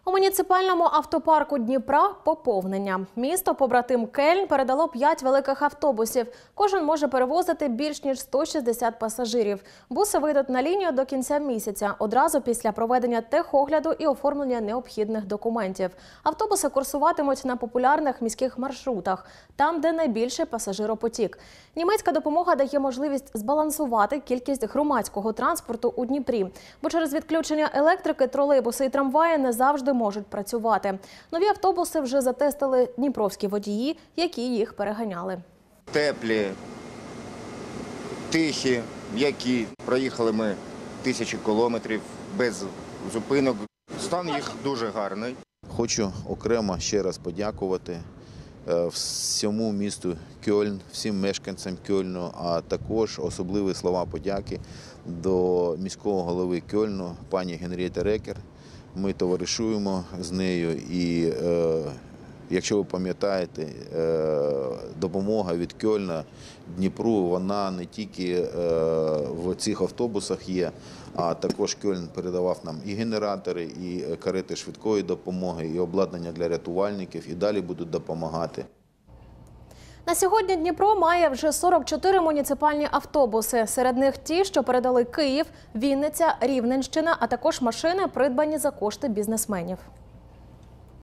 У муніципальному автопарку Дніпра поповнення. Місто-побратим Кельн передало 5 великих автобусів. Кожен може перевозити більш ніж 160 пасажирів. Буси вийдуть на лінію до кінця місяця, одразу після проведення техогляду і оформлення необхідних документів. Автобуси курсуватимуть на популярних міських маршрутах, там, де найбільший пасажиропотік. Німецька допомога дає можливість збалансувати кількість громадського транспорту у Дніпрі, бо через відключення електрики тролейбуси і трамваї не завжди можуть працювати. Нові автобуси вже затестили дніпровські водії, які їх переганяли. Теплі, тихі, м'які. Проїхали ми 1000 кілометрів без зупинок. Стан їх дуже гарний. Хочу окремо ще раз подякувати всьому місту Кельн, всім мешканцям Кельну, а також особливі слова подяки до міського голови Кельну, пані Генрієти Рекер. Ми товаришуємо з нею і, якщо ви пам'ятаєте, допомога від Кельна Дніпру, вона не тільки в цих автобусах є, а також Кельн передавав нам і генератори, і карети швидкої допомоги, і обладнання для рятувальників, і далі будуть допомагати. На сьогодні Дніпро має вже 44 муніципальні автобуси. Серед них ті, що передали Київ, Вінниця, Рівненщина, а також машини, придбані за кошти бізнесменів.